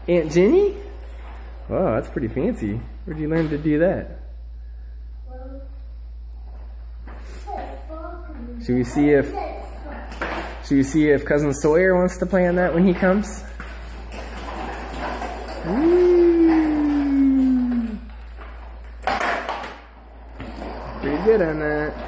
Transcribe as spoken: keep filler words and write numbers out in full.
Aunt Jenny? Wow, that's pretty fancy. Where'd you learn to do that? Should we see if Should we see if Cousin Sawyer wants to play on that when he comes? Ooh. Pretty good on that.